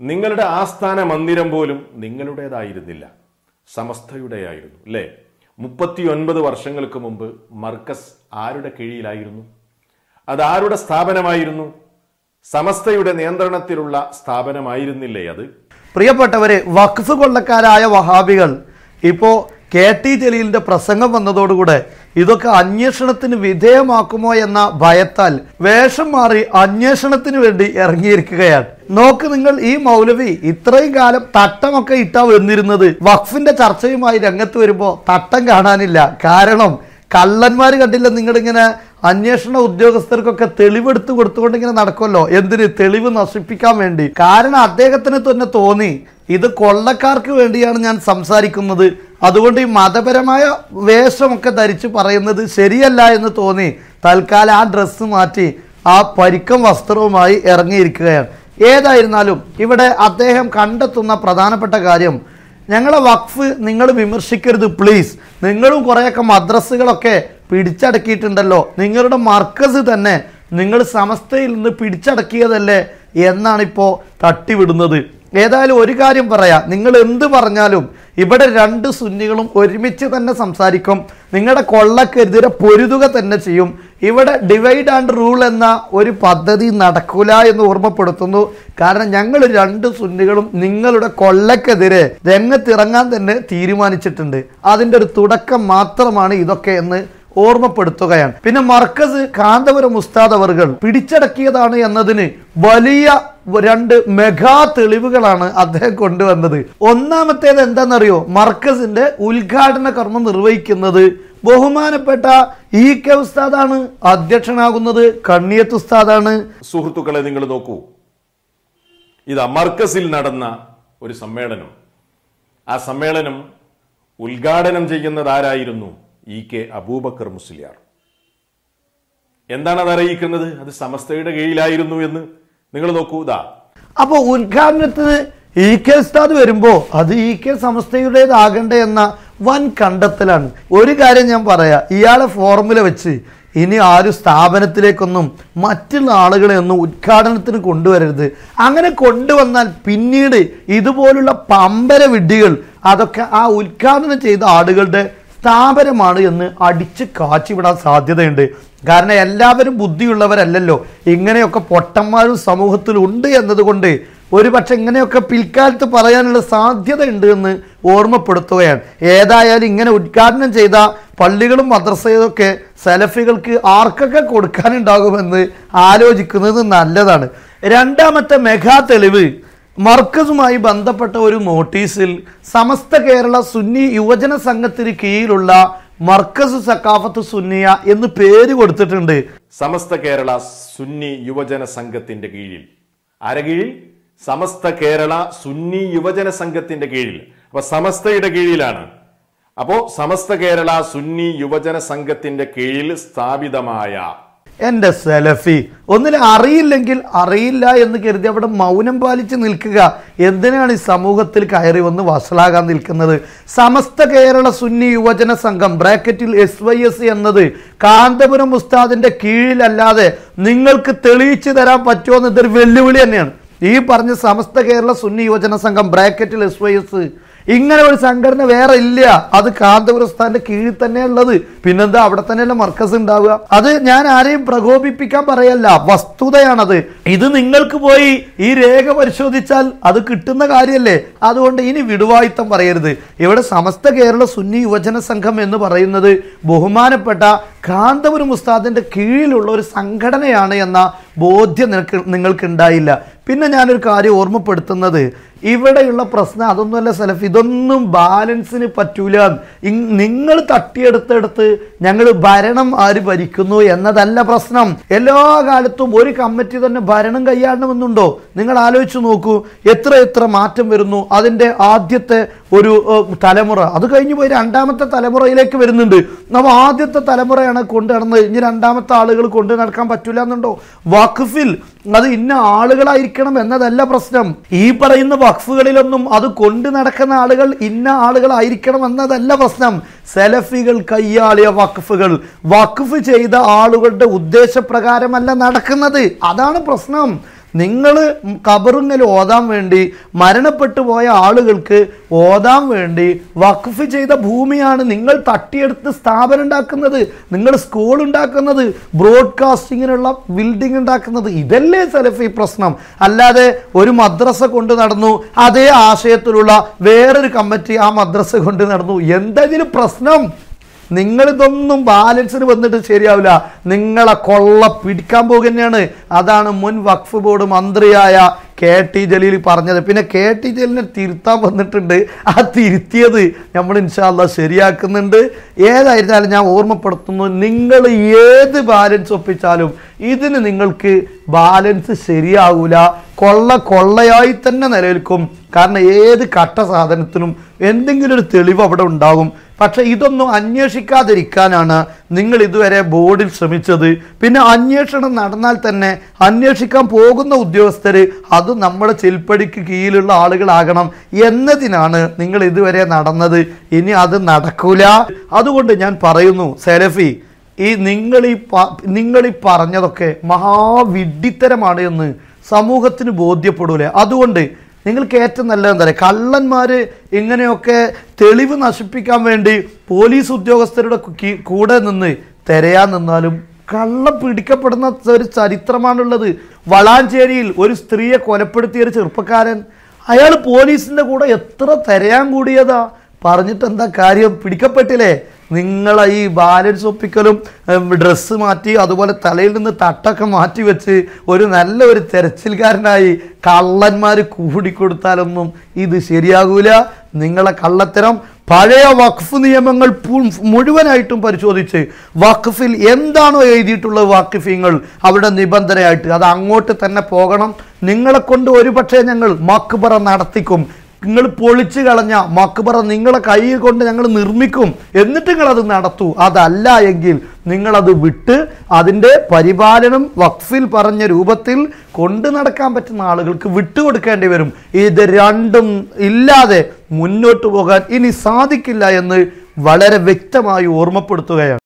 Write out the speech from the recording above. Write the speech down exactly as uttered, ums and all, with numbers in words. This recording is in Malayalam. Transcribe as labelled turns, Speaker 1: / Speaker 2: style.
Speaker 1: നിങ്ങളുടെ ആസ്ഥാന മന്ദിരം പോലും നിങ്ങളുടേതായിരുന്നില്ല, സമസ്തയുടെയായിരുന്നു അല്ലേ? മുപ്പത്തി ഒൻപത് വർഷങ്ങൾക്ക് മുമ്പ് മർകസ് ആരുടെ കീഴിലായിരുന്നു? അത് ആരുടെ സ്ഥാപനമായിരുന്നു? സമസ്തയുടെ നിയന്ത്രണത്തിലുള്ള സ്ഥാപനമായിരുന്നില്ലേ അത്?
Speaker 2: പ്രിയപ്പെട്ടവരെ, വഖഫ് കൊള്ളക്കാരായ വഹാബികൾ ഇപ്പോ കെ ടി ജലീലിന്റെ പ്രസംഗം വന്നതോടുകൂടെ ഇതൊക്കെ അന്വേഷണത്തിന് വിധേയമാക്കുമോ എന്ന ഭയത്താൽ വേഷം മാറി അന്വേഷണത്തിന് വേണ്ടി ഇറങ്ങിയിരിക്കുകയാണ്. നോക്ക് നിങ്ങൾ, ഈ മൗലവി ഇത്രയും കാലം തട്ടമൊക്കെ ഇട്ടാ വന്നിരുന്നത് വഖഫിന്റെ ചർച്ചയുമായി രംഗത്ത് വരുമ്പോ തട്ടം കാണാനില്ല. കാരണം കള്ളന്മാർ കണ്ടില്ല, നിങ്ങളിങ്ങനെ അന്വേഷണ ഉദ്യോഗസ്ഥർക്കൊക്കെ തെളിവെടുത്ത് കൊടുത്തുകൊണ്ട് ഇങ്ങനെ നടക്കുമല്ലോ. എന്തിന്? തെളിവ് നശിപ്പിക്കാൻ വേണ്ടി. കാരണം അദ്ദേഹത്തിന് തന്നെ തോന്നി ഇത് കൊള്ളക്കാർക്ക് വേണ്ടിയാണ് ഞാൻ സംസാരിക്കുന്നത്, അതുകൊണ്ട് ഈ മതപരമായ വേഷമൊക്കെ ധരിച്ച് പറയുന്നത് ശരിയല്ല എന്ന് തോന്നി തൽക്കാലം ആ ഡ്രസ്സ് മാറ്റി ആ പരിക്കം വസ്ത്രവുമായി ഇറങ്ങിയിരിക്കുകയാണ്. ഏതായിരുന്നാലും ഇവിടെ അദ്ദേഹം കണ്ടെത്തുന്ന പ്രധാനപ്പെട്ട കാര്യം, ഞങ്ങളെ വഖഫ് നിങ്ങൾ വിമർശിക്കരുത് പ്ലീസ്. നിങ്ങളും കുറേയൊക്കെ മദ്രസകളൊക്കെ പിടിച്ചടക്കിയിട്ടുണ്ടല്ലോ, നിങ്ങളുടെ മർക്കസ് തന്നെ നിങ്ങൾ സമസ്തയിൽ നിന്ന് പിടിച്ചടക്കിയതല്ലേ എന്നാണ് ഇപ്പോൾ തട്ടിവിടുന്നത്. ഏതായാലും ഒരു കാര്യം പറയാം, നിങ്ങൾ എന്ത് പറഞ്ഞാലും ഇവിടെ രണ്ട് സുന്നികളും ഒരുമിച്ച് തന്നെ സംസാരിക്കും, നിങ്ങളുടെ കൊള്ളക്കെതിരെ പൊരുതുക തന്നെ ചെയ്യും. ഇവിടെ ഡിവൈഡ് ആൻഡ് റൂൾ എന്ന ഒരു പദ്ധതി നടക്കൂല എന്ന് ഓർമ്മപ്പെടുത്തുന്നു. കാരണം ഞങ്ങൾ രണ്ട് സുന്നികളും നിങ്ങളുടെ കൊള്ളക്കെതിരെ രംഗത്തിറങ്ങാൻ തന്നെ തീരുമാനിച്ചിട്ടുണ്ട്. അതിൻ്റെ ഒരു തുടക്കം മാത്രമാണ് ഇതൊക്കെ എന്ന് ഓർമ്മപ്പെടുത്തുകയാണ്. പിന്നെ മർകസ് കാന്തപുരം ഉസ്താദ് അവർകൾ പിടിച്ചടക്കിയതാണ് എന്നതിന് വലിയ രണ്ട് മെഗാ തെളിവുകളാണ് അദ്ദേഹം കൊണ്ടുവന്നത്. ഒന്നാമത്തേത് എന്താണെന്നറിയോ? മർകസിന്റെ ഉദ്ഘാടന കർമ്മം നിർവഹിക്കുന്നത് ബഹുമാനപ്പെട്ട ഇ കെ ഉസ്താദാണ്, അധ്യക്ഷനാകുന്നത് കണ്ണിയത്ത് ഉസ്താദാണ്.
Speaker 1: സുഹൃത്തുക്കളെ, നിങ്ങൾ നോക്കൂ, ഇത് മർകസിൽ നടന്ന ഒരു സമ്മേളനം. ആ സമ്മേളനം ഉദ്ഘാടനം ചെയ്യുന്നത് ആരായിരുന്നു? E K Abubakar Musliyar. എന്താണ് അത് അറിയിക്കുന്നത്? അത് സമസ്തയുടെ കീഴിലായിരുന്നു എന്ന്. നിങ്ങൾ നോക്കൂ. ഇതാ
Speaker 2: അപ്പൊ ഉദ്ഘാടനത്തിന് ഇ കെ ഉസ്താദ് വരുമ്പോ അത് ഇ കെ സമസ്തയുടേതാകണ്ടേ എന്ന വൻ കണ്ടെത്തലാണ്. ഒരു കാര്യം ഞാൻ പറയാം, ഇയാളെ ഫോർമുല വെച്ച് ഇനി ആരും സ്ഥാപനത്തിലേക്കൊന്നും മറ്റുള്ള ആളുകളെ ഒന്നും ഉദ്ഘാടനത്തിന് കൊണ്ടുവരരുത്. അങ്ങനെ കൊണ്ടുവന്നാൽ പിന്നീട് ഇതുപോലുള്ള പമ്പര വിഡ്ഢികൾ അതൊക്കെ ആ ഉദ്ഘാടനം ചെയ്ത ആളുകളുടെ സ്ഥാപനമാണ് എന്ന് അടിച്ച് കാച്ചിവിടാൻ സാധ്യതയുണ്ട്. കാരണം എല്ലാവരും ബുദ്ധിയുള്ളവരല്ലല്ലോ, ഇങ്ങനെയൊക്കെ പൊട്ടന്മാരും സമൂഹത്തിലുണ്ട് എന്നതുകൊണ്ട് ഒരുപക്ഷെ ഇങ്ങനെയൊക്കെ പിൽക്കാലത്ത് പറയാനുള്ള സാധ്യത ഉണ്ട് എന്ന് ഓർമ്മപ്പെടുത്തുകയാണ്. ഏതായാലും ഇങ്ങനെ ഉദ്ഘാടനം ചെയ്ത പള്ളികളും മദ്രസയൊക്കെ സലഫികൾക്ക് ആർക്കൊക്കെ കൊടുക്കാനുണ്ടാകുമെന്ന് ആലോചിക്കുന്നത് നല്ലതാണ്. രണ്ടാമത്തെ മെഗാ തെളിവ്, മർക്കസുമായി ബന്ധപ്പെട്ട ഒരു നോട്ടീസിൽ സമസ്ത കേരള സുന്നി യുവജന സംഘത്തിന് കീഴിലുള്ള മർകസ് സഖാഫത്ത് സുന്നിയ എന്ന് പേര് കൊടുത്തിട്ടുണ്ട്.
Speaker 1: സമസ്ത കേരള സുന്നി യുവജന സംഘത്തിന്റെ കീഴിൽ. ആരെ കീഴിൽ? സമസ്ത കേരള സുന്നി യുവജന സംഘത്തിന്റെ കീഴിൽ. അപ്പൊ സമസ്തയുടെ കീഴിലാണ്. അപ്പോ സമസ്ത കേരള സുന്നി യുവജന സംഘത്തിന്റെ കീഴിൽ സ്ഥാപിതമായ
Speaker 2: എൻ്റെ സലഫി, ഒന്നിനും അറിയില്ലെങ്കിൽ അറിയില്ല എന്ന് കരുതി അവിടെ മൗനം പാലിച്ച് നിൽക്കുക. എന്തിനാണ് ഈ സമൂഹത്തിൽ കയറി വന്ന് വഷളാകാൻ നിൽക്കുന്നത്? സമസ്ത കേരള സുന്നി യുവജന സംഘം ബ്രാക്കറ്റിൽ എസ് വൈ എസ് എന്നത് കാന്തപുരം ഉസ്താദിന്റെ കീഴിലല്ലാതെ നിങ്ങൾക്ക് തെളിയിച്ചു തരാൻ പറ്റുമോ എന്നതൊരു വെല്ലുവിളി തന്നെയാണ്. ഈ പറഞ്ഞ സമസ്ത കേരള സുന്നി യുവജന സംഘം ബ്രാക്കറ്റിൽ എസ് വൈ എസ് ഇങ്ങനെ ഒരു സംഘടന വേറെ ഇല്ല. അത് കാന്തപുരം ഉസ്താദിന്റെ കീഴിൽ തന്നെ ഉള്ളത്. പിന്നെന്താ, അവിടെ തന്നെയല്ല മർക്കസ് ഉണ്ടാവുക. അത് ഞാൻ ആരെയും പ്രകോപിപ്പിക്കാൻ പറയല്ല, വസ്തുതയാണത്. ഇത് നിങ്ങൾക്ക് പോയി ഈ രേഖ പരിശോധിച്ചാൽ അത് കിട്ടുന്ന കാര്യമല്ലേ. അതുകൊണ്ട് ഇനി വിടുവായിത്തം പറയരുത്. ഇവിടെ സമസ്ത കേരള സുന്നി യുവജന സംഘം എന്ന് പറയുന്നത് ബഹുമാനപ്പെട്ട കാന്തപുരം ഉസ്താദിന്റെ കീഴിലുള്ള ഒരു സംഘടനയാണ് എന്ന ബോധ്യം നിനക്ക് നിങ്ങൾക്ക് ഉണ്ടായില്ല. പിന്നെ ഞാനൊരു കാര്യം ഓർമ്മപ്പെടുത്തുന്നത്, ഇവിടെയുള്ള പ്രശ്നം അതൊന്നുമല്ല സലഫ്, ഇതൊന്നും ബാലൻസിന് പറ്റൂല. നിങ്ങൾ തട്ടിയെടുത്തെടുത്ത് ഞങ്ങൾ ഭരണം ആര് ഭരിക്കുന്നു എന്നതല്ല പ്രശ്നം. എല്ലാ കാലത്തും ഒരു കമ്മിറ്റി തന്നെ ഭരണം കൈയാടണമെന്നുണ്ടോ? നിങ്ങൾ ആലോചിച്ച് നോക്കൂ, എത്ര എത്ര മാറ്റം വരുന്നു. അതിൻ്റെ ആദ്യത്തെ ഒരു തലമുറ അത് കഴിഞ്ഞു പോയി രണ്ടാമത്തെ തലമുറയിലേക്ക് വരുന്നുണ്ട്. നമ്മൾ ആദ്യത്തെ തലമുറയാണ് കൊണ്ടു നടന്നത്, ഇനി രണ്ടാമത്തെ ആളുകൾ കൊണ്ടു നടക്കാൻ പറ്റൂല എന്നുണ്ടോ? വഖഫിൽ അത് ഇന്ന ആളുകളായിരിക്കണം എന്നതല്ല പ്രശ്നം. ഈ പറയുന്ന വഖഫുകളിലൊന്നും അത് കൊണ്ടു നടക്കുന്ന ആളുകൾ ഇന്ന ആളുകളായിരിക്കണം എന്നതല്ല പ്രശ്നം. സലഫികൾ കയ്യാളിയ വഖഫുകൾ വഖഫ് ചെയ്ത ആളുകളുടെ ഉദ്ദേശപ്രകാരമല്ല നടക്കുന്നത്. അതാണ് പ്രശ്നം. നിങ്ങൾ ഖബറിങ്ങൽ ഓതാൻ വേണ്ടി മരണപ്പെട്ടു പോയ ആളുകൾക്ക് ഓതാൻ വേണ്ടി വഖഫ് ചെയ്ത ഭൂമിയാണ് നിങ്ങൾ തട്ടിയെടുത്ത് സ്ഥാപനം ഉണ്ടാക്കുന്നത്, നിങ്ങൾ സ്കൂൾ ഉണ്ടാക്കുന്നത്, ബ്രോഡ്കാസ്റ്റിങ്ങിനുള്ള ബിൽഡിംഗ് ഉണ്ടാക്കുന്നത്. ഇതല്ലേ സലഫി പ്രശ്നം. അല്ലാതെ ഒരു മദ്രസ കൊണ്ട് നടന്നു, അതേ ആശയത്തിലുള്ള വേറൊരു കമ്മിറ്റി ആ മദ്രസ കൊണ്ട് നടന്നു. എന്താ ഇതിൽ പ്രശ്നം? നിങ്ങളിതൊന്നും ബാലൻസിന് വന്നിട്ട് ശരിയാവില്ല. നിങ്ങളെ കൊള്ള പിടിക്കാൻ പോകുന്നതാണ്. അതാണ് മുൻ വഖഫ് ബോർഡ് മന്ത്രിയായ കെ ടി ജലീൽ പറഞ്ഞത്. പിന്നെ കെ ടി ജലീലിനെ തിരുത്താൻ വന്നിട്ടുണ്ട്. ആ തിരുത്തിയത് നമ്മൾ ഇൻഷാ അല്ലാഹ് ശരിയാക്കുന്നുണ്ട്. ഏതായിരുന്നാലും ഞാൻ ഓർമ്മപ്പെടുത്തുന്നു, നിങ്ങൾ ഏത് ബാലൻസ് ഒപ്പിച്ചാലും ഇതിന് നിങ്ങൾക്ക് ബാലൻസ് ശരിയാകൂല. കൊള്ള കൊള്ളയായി തന്നെ നിലനിൽക്കും. കാരണം ഏത് കട്ട സാധനത്തിനും എന്തെങ്കിലും ഒരു തെളിവ് അവിടെ ഉണ്ടാകും. പക്ഷെ ഇതൊന്നും അന്വേഷിക്കാതിരിക്കാനാണ് നിങ്ങൾ ഇതുവരെ ബോർഡിൽ ശ്രമിച്ചത്. പിന്നെ അന്വേഷണം നടന്നാൽ തന്നെ അന്വേഷിക്കാൻ പോകുന്ന ഉദ്യോഗസ്ഥർ അത് നമ്മുടെ ചെൽപ്പടിക്ക് കീഴിലുള്ള ആളുകളാകണം എന്നതിനാണ് നിങ്ങൾ ഇതുവരെ നടന്നത്. ഇനി അത് നടക്കൂല. അതുകൊണ്ട് ഞാൻ പറയുന്നു സലഫി, ഈ നിങ്ങൾ ഈ നിങ്ങൾ ഈ പറഞ്ഞതൊക്കെ മഹാവിഡ്ഢിത്തരമാണ് എന്ന് സമൂഹത്തിന് ബോധ്യപ്പെടൂലേ. അതുകൊണ്ട് നിങ്ങൾക്ക് ഏറ്റവും നല്ലത് എന്താ പറയുക, കള്ളന്മാർ ഇങ്ങനെയൊക്കെ തെളിവ് നശിപ്പിക്കാൻ വേണ്ടി പോലീസ് ഉദ്യോഗസ്ഥരുടെ കൂടെ നിന്ന് തിരയാൻ നിന്നാലും കള്ളം പിടിക്കപ്പെടുന്ന ഒരു ചരിത്രമാണുള്ളത്. വളാഞ്ചേരിയിൽ ഒരു സ്ത്രീയെ കൊലപ്പെടുത്തിയ ഒരു ചെറുപ്പക്കാരൻ, അയാൾ പോലീസിൻ്റെ കൂടെ എത്ര തിരയാൻ കൂടിയതാ. പറഞ്ഞിട്ട് എന്താ കാര്യം? പിടിക്കപ്പെട്ടില്ലേ? നിങ്ങളെ ഈ ബാലൻസ് ഒപ്പിക്കലും ഡ്രസ്സ് മാറ്റി അതുപോലെ തലയിൽ നിന്ന് തട്ടൊക്കെ മാറ്റി വെച്ച് ഒരു നല്ല ഒരു തെരച്ചിൽക്കാരനായി കള്ളന്മാർ കൂടിക്കൊടുത്താലൊന്നും ഇത് ശരിയാകൂല. നിങ്ങളെ കള്ളത്തരം പഴയ വഖഫ് നിയമങ്ങൾ മുഴുവനായിട്ടും പരിശോധിച്ച് വഖഫിൽ എന്താണോ എഴുതിയിട്ടുള്ളത് വാക്കിഫീങ്ങൾ അവരുടെ നിബന്ധനയായിട്ട് അത് അങ്ങോട്ട് തന്നെ പോകണം. നിങ്ങളെ കൊണ്ട് ഒരു പക്ഷേ ഞങ്ങൾ മക്ബറ നടത്തിക്കും. നിങ്ങൾ പൊളിച്ചു കളഞ്ഞ മക്ബറ നിങ്ങളെ കൈ കൊണ്ട് ഞങ്ങൾ നിർമ്മിക്കും. എന്നിട്ട് നിങ്ങളത് നടത്തൂ. അതല്ല എങ്കിൽ നിങ്ങളത് വിട്ട് അതിൻ്റെ പരിപാലനം വഖഫിൽ പറഞ്ഞ രൂപത്തിൽ കൊണ്ടു നടക്കാൻ പറ്റുന്ന ആളുകൾക്ക് വിട്ടുകൊടുക്കേണ്ടി വരും. ഇത് രണ്ടും ഇല്ലാതെ മുന്നോട്ട് പോകാൻ ഇനി സാധിക്കില്ല എന്ന് വളരെ വ്യക്തമായി ഓർമ്മപ്പെടുത്തുകയാണ്.